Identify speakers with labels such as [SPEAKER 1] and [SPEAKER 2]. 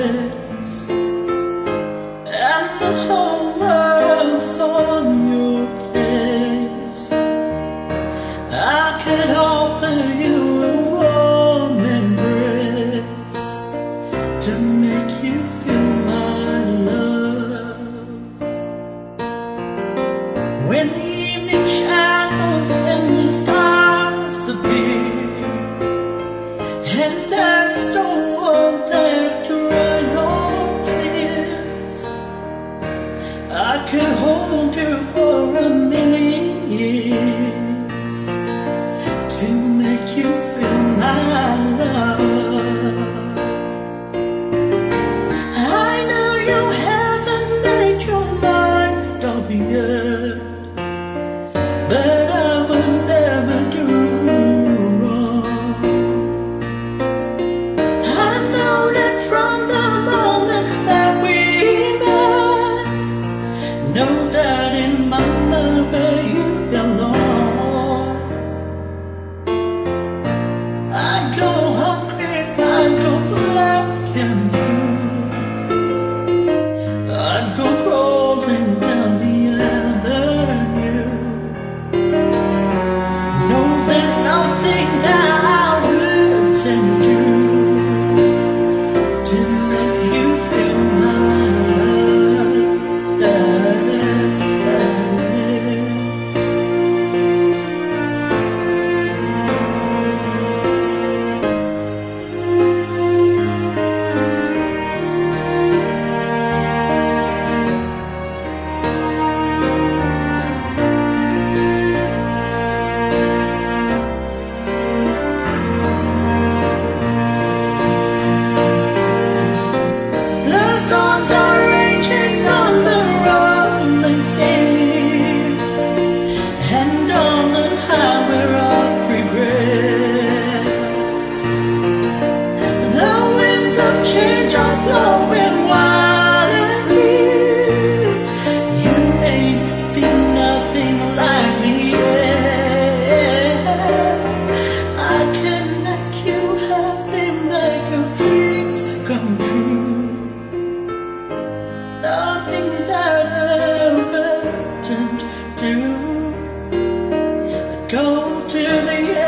[SPEAKER 1] embrace, and the whole world is on your case. I could offer you a warm embrace to make you feel my love. When the evening shadows and the stars appear, and there's no one there to dry your tears, I could hold you for a million years to make you feel my love. I know you haven't made your mind up yet, but I would never do wrong. I know that from the moment that we met, no doubt in my mind where you belong. I'd go hungry, I'd go black and blue, I'd go crawling down the avenue. No, there's nothing that I wouldn't do to make you feel my love. The storms are raging on the rolling sea, and on the highway of regret. The winds of change are blowing wild and free. You ain't seen nothing like me yet. I can make you happy, make your dreams come true. Nothing that I wouldn't do. Go to the